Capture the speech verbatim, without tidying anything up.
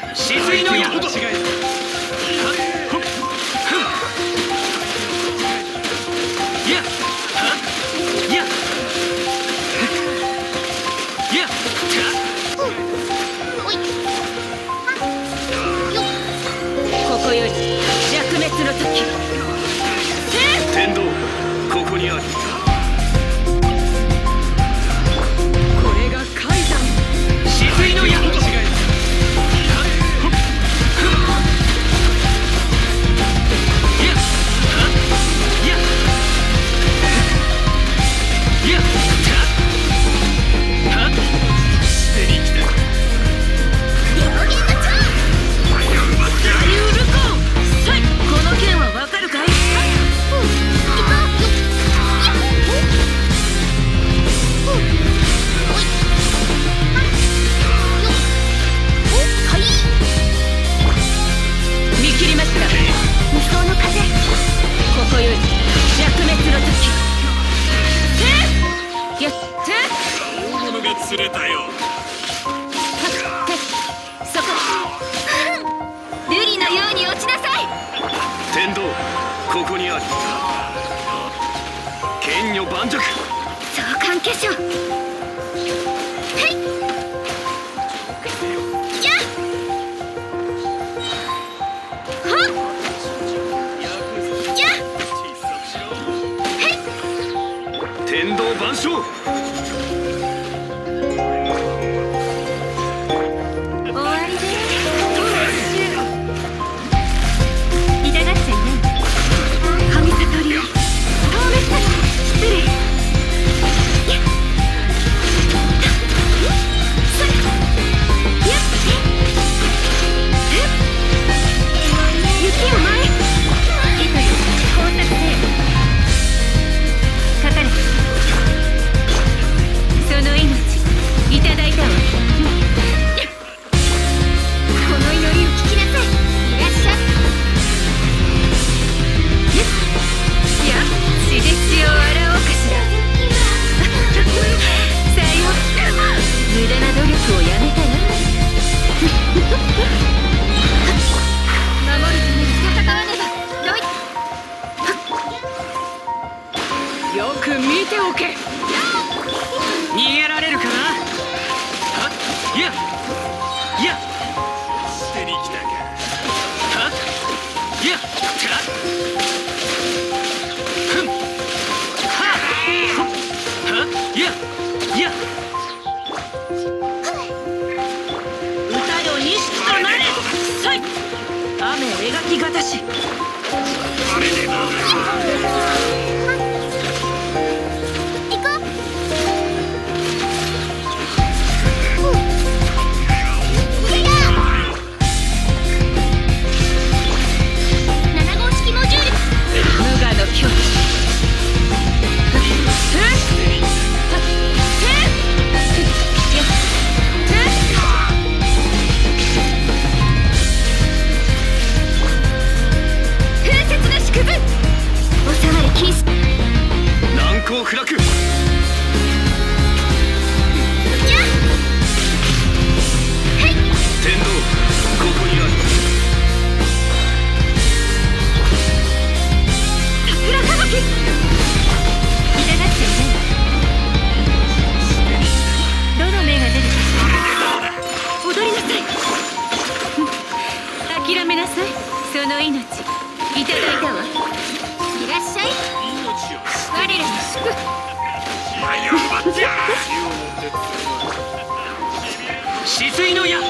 止水の矢。ここより弱滅の時。天道、ここにある。これが海山。止水の矢。釣れたよ。そこ。瑠璃のように落ちなさい。天道、ここにある。剣女盤石。相関化粧。はい。やっ。はっ。やっ。はい。天道万象。よく見ておけ。逃げられるかな。はっ、いやいや、捨てに来たか。はっ、いや、たっ、ふん、はっ、はっ、いやいや、歌よ錦となれ。さい、雨描きがたし。あれでな。難攻不落。天道、ここにある。桜吹雪。痛がっちゃいない。どの目が出るか踊りなさい。諦めなさい。その命いただいたわ。いらっしゃい。我らの祝。止水の矢。